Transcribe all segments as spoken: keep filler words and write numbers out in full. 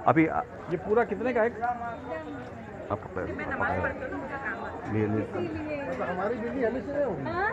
अभी ये पूरा कितने का है? आप हमारी बिल्ली हमें से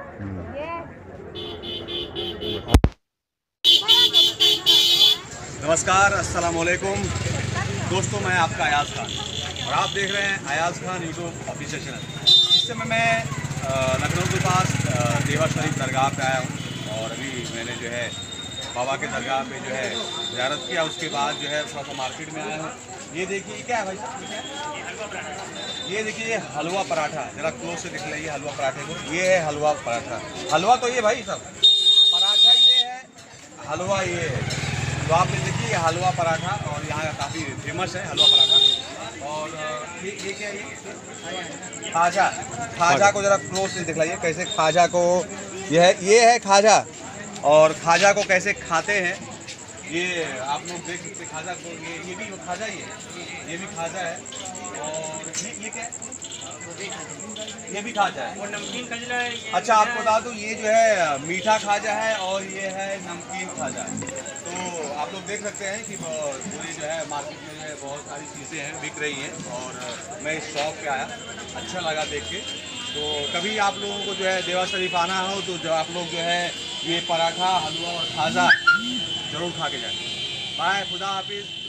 नमस्कार, अस्सलाम वालेकुम दोस्तों, मैं आपका अयाज खान और आप देख रहे हैं Ayaz Khan YouTube official channel. इस समय मैं लखनऊ के पास देवा शरीफ दरगाह पे आया हूँ और अभी मैंने जो है बाबा के दरगाह पे जो है ज़ियारत किया। उसके बाद जो है थोड़ा सा मार्केट में आया हूँ। ये देखिए क्या है भाई साहब, ये देखिए ये हलवा पराठा, ज़रा क्लोज से दिख लीजिए हलवा पराठे को। ये है हलवा पराठा, हलवा तो ये भाई साहब, पराठा ये है, हलवा ये है। तो आप देखिए ये हलवा पराठा और यहाँ का काफ़ी फेमस है हलवा पराठा। और ये ये क्या है, खाजा। खाजा को ज़रा क्लोज से दिखलाइए कैसे खाजा को, ये है ये है खाजा। और खाजा को कैसे खाते हैं ये आप लोग देख सकते। खाजा को ये ये भी खाजा ही है, ये भी खाजा है। और ये ये क्या है, ये भी खाजा है और नमकीन खाजा है। अच्छा आपको बता दूँ, ये जो है मीठा खाजा है और ये है नमकीन खाजा है। तो आप लोग देख सकते हैं कि पूरी जो है मार्केट में जो है बहुत सारी चीज़ें हैं, बिक रही हैं। और मैं इस शॉप पे आया, अच्छा लगा देख के। तो कभी आप लोगों को जो है देवा शरीफ आना हो तो जो आप लोग जो है ये पराठा, हलवा और खाजा ज़रूर खा के जाएँ। बाय, खुदा हाफिज़।